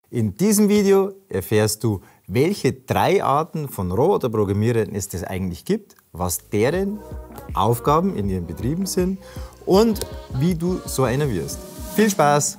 In diesem Video erfährst du, welche 3 Arten von Roboterprogrammierern es eigentlich gibt, was deren Aufgaben in ihren Betrieben sind und wie du so einer wirst. Viel Spaß!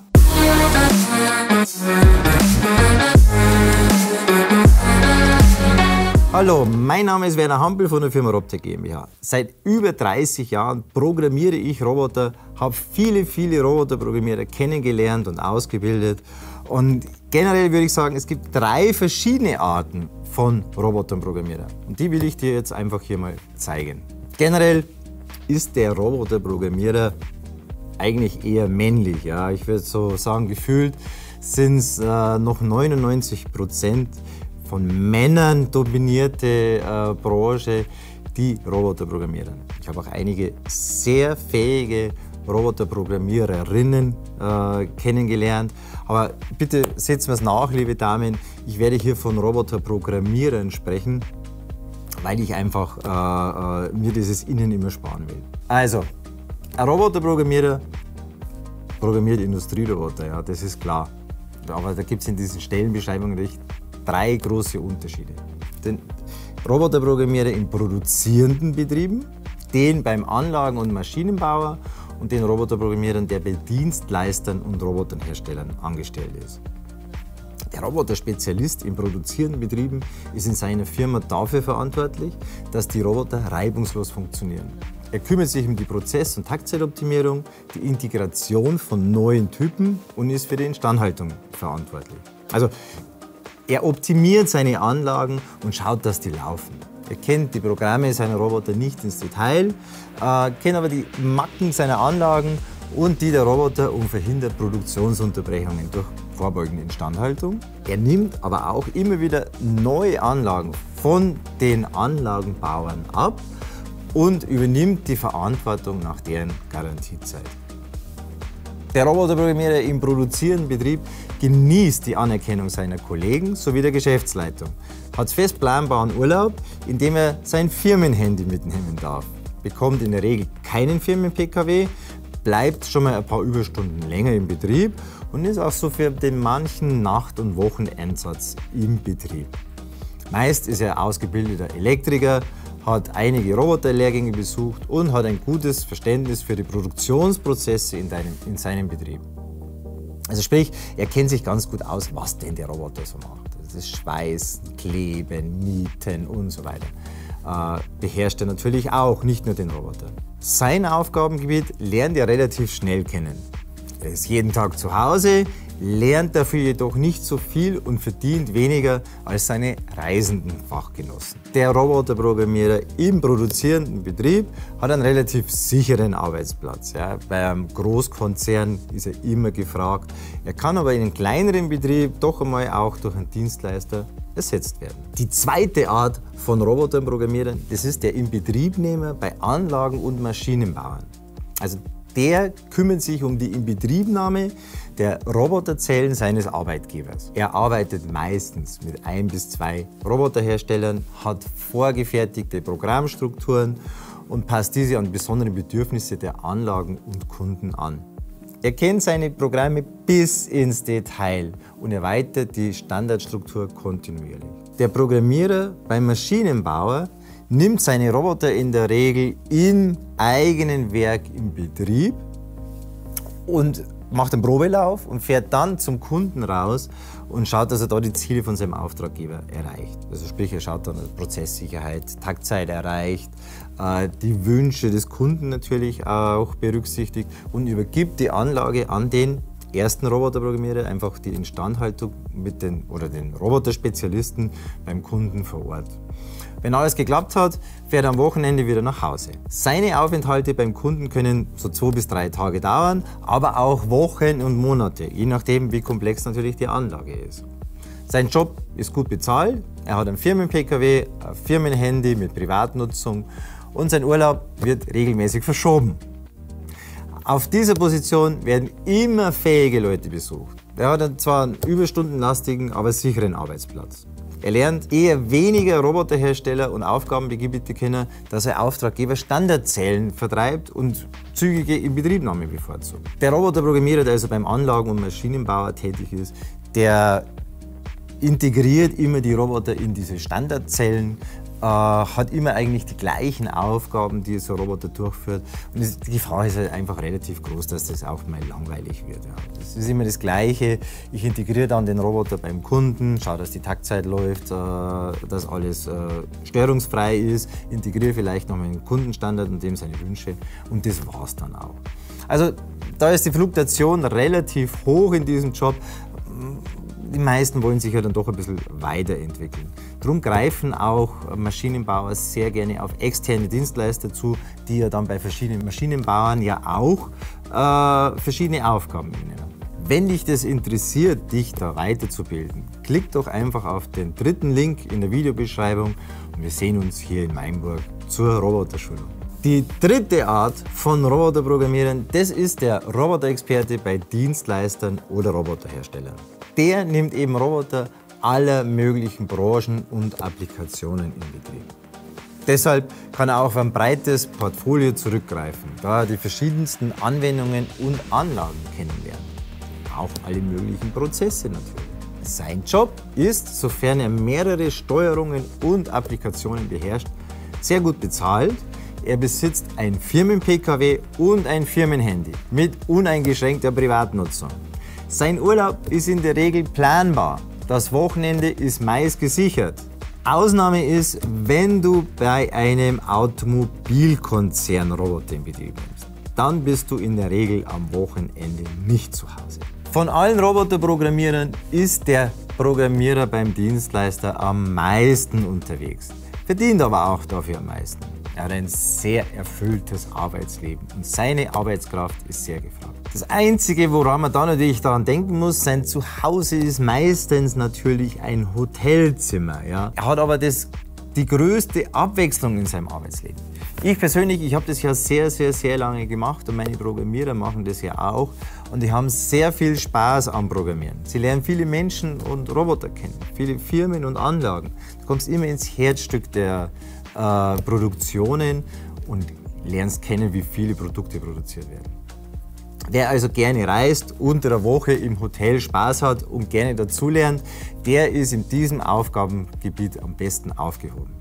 Hallo, mein Name ist Werner Hampel von der Firma Robtech GmbH. Seit über 30 Jahren programmiere ich Roboter, habe viele Roboterprogrammierer kennengelernt und ausgebildet. Und generell würde ich sagen, es gibt 3 verschiedene Arten von Roboterprogrammierern. Und die will ich dir jetzt einfach hier mal zeigen. Generell ist der Roboterprogrammierer eigentlich eher männlich. Ja? Ich würde so sagen, gefühlt sind es noch 99% von Männern dominierte Branche, die Roboter programmieren. Ich habe auch einige sehr fähige Roboterprogrammiererinnen kennengelernt. Aber bitte seht mir es nach, liebe Damen, ich werde hier von Roboterprogrammierern sprechen, weil ich einfach mir dieses Innen immer sparen will. Also, ein Roboterprogrammierer programmiert Industrieroboter, ja, das ist klar. Aber da gibt es in diesen Stellenbeschreibungen 3 große Unterschiede. Den Roboterprogrammierer in produzierenden Betrieben, den beim Anlagen- und Maschinenbauer und den Roboterprogrammierern, der bei Dienstleistern und Roboterherstellern angestellt ist. Der Roboterspezialist in produzierenden Betrieben ist in seiner Firma dafür verantwortlich, dass die Roboter reibungslos funktionieren. Er kümmert sich um die Prozess- und Taktzeitoptimierung, die Integration von neuen Typen und ist für die Instandhaltung verantwortlich. Also, er optimiert seine Anlagen und schaut, dass die laufen. Er kennt die Programme seiner Roboter nicht ins Detail, kennt aber die Macken seiner Anlagen und die der Roboter und verhindert Produktionsunterbrechungen durch vorbeugende Instandhaltung. Er nimmt aber auch immer wieder neue Anlagen von den Anlagenbauern ab und übernimmt die Verantwortung nach deren Garantiezeit. Der Roboterprogrammierer im produzierenden Betrieb genießt die Anerkennung seiner Kollegen sowie der Geschäftsleitung, hat fest planbaren Urlaub, in dem er sein Firmenhandy mitnehmen darf, bekommt in der Regel keinen Firmen-PKW, bleibt schon mal ein paar Überstunden länger im Betrieb und ist auch so für den manchen Nacht- und Wocheneinsatz im Betrieb. Meist ist er ausgebildeter Elektriker, hat einige Roboterlehrgänge besucht und hat ein gutes Verständnis für die Produktionsprozesse in seinem Betrieb. Also sprich, er kennt sich ganz gut aus, was denn der Roboter so macht. Das ist Schweißen, Kleben, Nieten und so weiter. Beherrscht er natürlich auch, nicht nur den Roboter. Sein Aufgabengebiet lernt er relativ schnell kennen. Er ist jeden Tag zu Hause, lernt dafür jedoch nicht so viel und verdient weniger als seine reisenden Fachgenossen. Der Roboterprogrammierer im produzierenden Betrieb hat einen relativ sicheren Arbeitsplatz. Ja, bei einem Großkonzern ist er immer gefragt. Er kann aber in einem kleineren Betrieb doch einmal auch durch einen Dienstleister ersetzt werden. Die zweite Art von Roboterprogrammierern, das ist der Inbetriebnehmer bei Anlagen- und Maschinenbauern. Also der kümmert sich um die Inbetriebnahme der Roboterzellen seines Arbeitgebers. Er arbeitet meistens mit 1 bis 2 Roboterherstellern, hat vorgefertigte Programmstrukturen und passt diese an besondere Bedürfnisse der Anlagen und Kunden an. Er kennt seine Programme bis ins Detail und erweitert die Standardstruktur kontinuierlich. Der Programmierer beim Maschinenbauer nimmt seine Roboter in der Regel im eigenen Werk im Betrieb und macht einen Probelauf und fährt dann zum Kunden raus und schaut, dass er da die Ziele von seinem Auftraggeber erreicht. Also sprich, er schaut dann, dass Prozesssicherheit, Taktzeit erreicht, die Wünsche des Kunden natürlich auch berücksichtigt und übergibt die Anlage an den ersten Roboterprogrammierer, einfach die Instandhaltung mit den Roboterspezialisten beim Kunden vor Ort. Wenn alles geklappt hat, fährt er am Wochenende wieder nach Hause. Seine Aufenthalte beim Kunden können so 2 bis 3 Tage dauern, aber auch Wochen und Monate, je nachdem, wie komplex natürlich die Anlage ist. Sein Job ist gut bezahlt, er hat einen Firmen-PKW, ein Firmenhandy mit Privatnutzung und sein Urlaub wird regelmäßig verschoben. Auf dieser Position werden immer fähige Leute besucht. Er hat zwar einen überstundenlastigen, aber sicheren Arbeitsplatz. Er lernt eher weniger Roboterhersteller und Aufgabengebiete kennen, dass er Auftraggeber Standardzellen vertreibt und zügige Inbetriebnahme bevorzugt. Der Roboterprogrammierer, der also beim Anlagen- und Maschinenbauer tätig ist, der integriert immer die Roboter in diese Standardzellen, hat immer eigentlich die gleichen Aufgaben, die so ein Roboter durchführt. Und die Gefahr ist halt einfach relativ groß, dass das auch mal langweilig wird. Ja. Das ist immer das Gleiche. Ich integriere dann den Roboter beim Kunden, schaue, dass die Taktzeit läuft, dass alles störungsfrei ist, integriere vielleicht noch meinen Kundenstandard und dem seine Wünsche und das war's dann auch. Also da ist die Fluktuation relativ hoch in diesem Job. Die meisten wollen sich ja dann doch ein bisschen weiterentwickeln. Darum greifen auch Maschinenbauer sehr gerne auf externe Dienstleister zu, die ja dann bei verschiedenen Maschinenbauern ja auch verschiedene Aufgaben übernehmen. Wenn dich das interessiert, dich da weiterzubilden, klick doch einfach auf den dritten Link in der Videobeschreibung und wir sehen uns hier in Mainburg zur Roboterschulung. Die dritte Art von Roboterprogrammieren, das ist der Roboterexperte bei Dienstleistern oder Roboterherstellern. Der nimmt eben Roboter aller möglichen Branchen und Applikationen in Betrieb. Deshalb kann er auch auf ein breites Portfolio zurückgreifen, da er die verschiedensten Anwendungen und Anlagen kennenlernt. Auch alle möglichen Prozesse natürlich. Sein Job ist, sofern er mehrere Steuerungen und Applikationen beherrscht, sehr gut bezahlt. Er besitzt ein Firmen-Pkw und ein Firmenhandy mit uneingeschränkter Privatnutzung. Sein Urlaub ist in der Regel planbar. Das Wochenende ist meist gesichert. Ausnahme ist, wenn du bei einem Automobilkonzern Roboter in Betrieb nimmst. Dann bist du in der Regel am Wochenende nicht zu Hause. Von allen Roboterprogrammierern ist der Programmierer beim Dienstleister am meisten unterwegs, verdient aber auch dafür am meisten. Er hat ein sehr erfülltes Arbeitsleben und seine Arbeitskraft ist sehr gefragt. Das Einzige, woran man da natürlich daran denken muss, sein Zuhause ist meistens natürlich ein Hotelzimmer. Ja. Er hat aber die größte Abwechslung in seinem Arbeitsleben. Ich persönlich, ich habe das ja sehr lange gemacht und meine Programmierer machen das ja auch und die haben sehr viel Spaß am Programmieren. Sie lernen viele Menschen und Roboter kennen, viele Firmen und Anlagen. Du kommst immer ins Herzstück der Produktionen und lernst kennen, wie viele Produkte produziert werden. Wer also gerne reist, unter der Woche im Hotel Spaß hat und gerne dazulernt, der ist in diesem Aufgabengebiet am besten aufgehoben.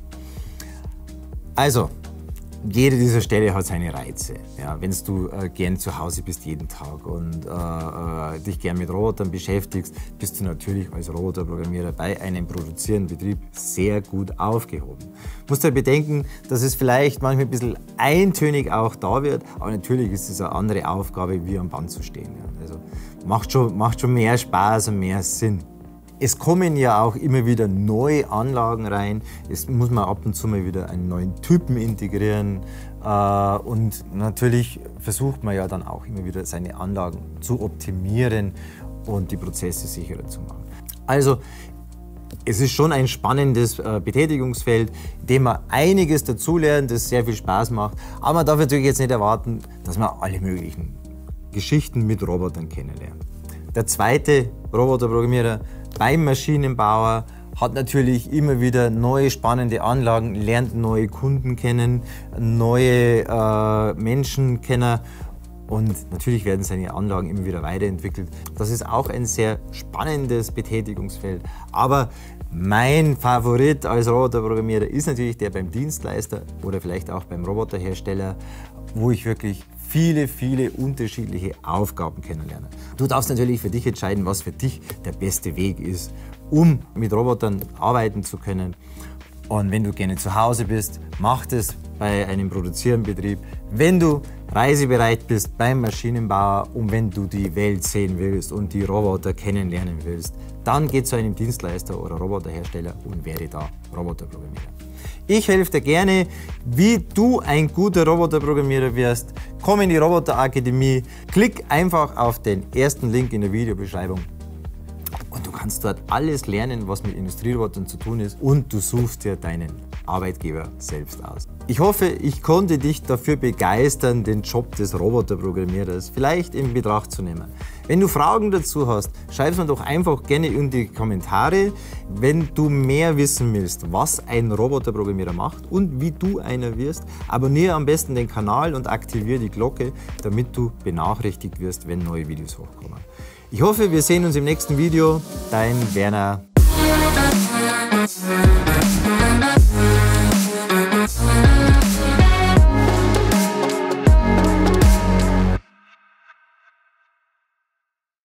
Also, jede dieser Stelle hat seine Reize. Ja, wenn du gern zu Hause bist jeden Tag und dich gern mit Robotern beschäftigst, bist du natürlich als Roboterprogrammierer bei einem produzierenden Betrieb sehr gut aufgehoben. Du musst halt bedenken, dass es vielleicht manchmal ein bisschen eintönig auch da wird, aber natürlich ist es eine andere Aufgabe, wie am Band zu stehen. Ja. Also macht schon mehr Spaß und mehr Sinn. Es kommen ja auch immer wieder neue Anlagen rein. Es muss man ab und zu mal wieder einen neuen Typen integrieren. Und natürlich versucht man ja dann auch immer wieder seine Anlagen zu optimieren und die Prozesse sicherer zu machen. Also es ist schon ein spannendes Betätigungsfeld, in dem man einiges dazulernt, das sehr viel Spaß macht. Aber man darf natürlich jetzt nicht erwarten, dass man alle möglichen Geschichten mit Robotern kennenlernt. Der zweite Roboterprogrammierer beim Maschinenbauer hat natürlich immer wieder neue spannende Anlagen, lernt neue Kunden kennen, neue Menschen kennen und natürlich werden seine Anlagen immer wieder weiterentwickelt. Das ist auch ein sehr spannendes Betätigungsfeld. Aber mein Favorit als Roboterprogrammierer ist natürlich der beim Dienstleister oder vielleicht auch beim Roboterhersteller, wo ich wirklich viele unterschiedliche Aufgaben kennenlerne. Du darfst natürlich für dich entscheiden, was für dich der beste Weg ist, um mit Robotern arbeiten zu können. Und wenn du gerne zu Hause bist, mach das bei einem produzierenden Betrieb. Wenn du reisebereit bist beim Maschinenbauer und wenn du die Welt sehen willst und die Roboter kennenlernen willst, dann geh zu einem Dienstleister oder Roboterhersteller und werde da Roboterprogrammierer. Ich helfe dir gerne, wie du ein guter Roboterprogrammierer wirst. Komm in die Roboterakademie, klick einfach auf den ersten Link in der Videobeschreibung und du kannst dort alles lernen, was mit Industrierobotern zu tun ist und du suchst dir deinen Arbeitgeber selbst aus. Ich hoffe, ich konnte dich dafür begeistern, den Job des Roboterprogrammierers vielleicht in Betracht zu nehmen. Wenn du Fragen dazu hast, schreib es mir doch einfach gerne in die Kommentare. Wenn du mehr wissen willst, was ein Roboterprogrammierer macht und wie du einer wirst, abonniere am besten den Kanal und aktiviere die Glocke, damit du benachrichtigt wirst, wenn neue Videos hochkommen. Ich hoffe, wir sehen uns im nächsten Video. Dein Werner. Musik